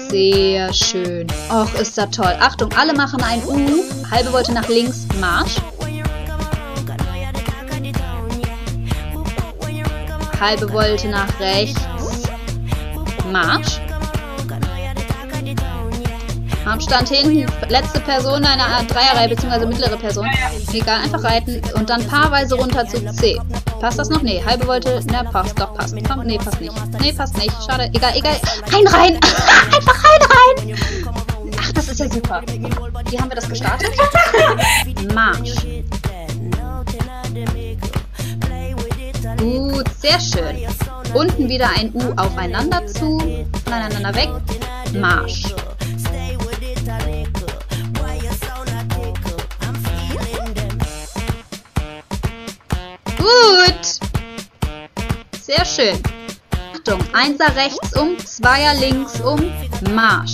Sehr schön. Och, ist das toll. Achtung, alle machen ein U. Halbe Volte nach links, Marsch. Halbe Volte nach rechts, Marsch. Armstand hinten, letzte Person einer Dreierreihe bzw. mittlere Person. Egal, einfach reiten und dann paarweise runter zu C. Passt das noch? Nee, halbe Volte, ne, passt, doch, passt. Komm, nee, passt nicht. Nee, passt nicht. Schade, egal, egal. Rein! Einfach rein! Ach, das ist ja super. Wie haben wir das gestartet? Marsch. Gut, sehr schön. Unten wieder ein U aufeinander zu, voneinander weg. Marsch. Gut. Sehr schön. Achtung, Einser rechts um, Zweier links um, Marsch.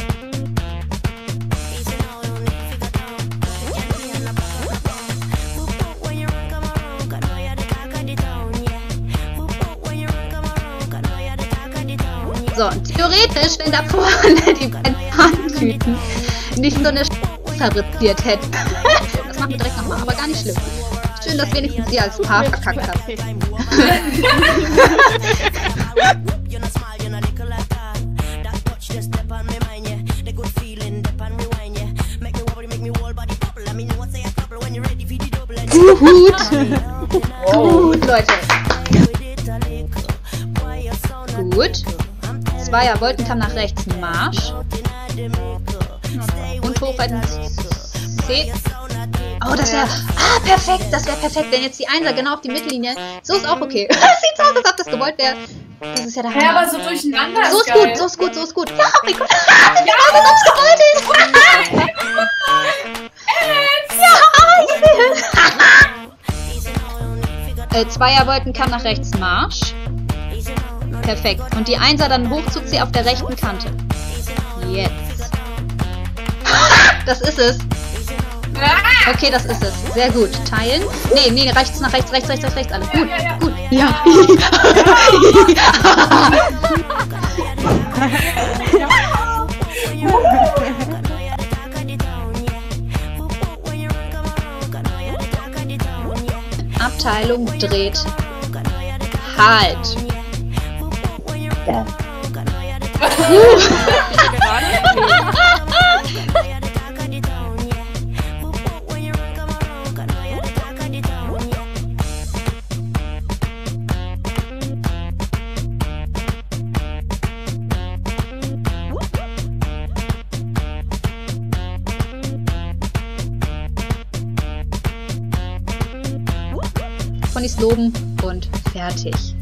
So, und theoretisch, wenn da vorne die beiden Zahntüten nicht so eine verritziert hätten. Das machen wir direkt nochmal, aber gar nicht schlimm. Schön, dass wenigstens ihr als Paar verkackt habt. Gut. Gut, Leute. Gut. Zweier Voltenkamm nach rechts, Marsch. Und hochreiten C. Oh, das wäre... Ah, perfekt. Das wäre perfekt, wenn jetzt die Einser genau auf die Mittellinie... So ist auch okay. Sieht so aus, als ob das gewollt wäre. Das ist ja der Hammer. Ja, aber so durcheinander so ist gut, so ist gut, so ist gut. Ja, oh mein Gott. Sieht aus, als ob es gewollt ist. Ja, ich Zweier Voltenkamm nach rechts, Marsch. Perfekt. Und die Einser dann hoch zu C auf der rechten Kante. Jetzt. Das ist es. Okay, das ist es. Sehr gut. Teilen. Nee, nee, rechts nach rechts, rechts, rechts, rechts, rechts. Alles gut, gut. Ja. Abteilung dreht. Halt. Ponys loben und fertig.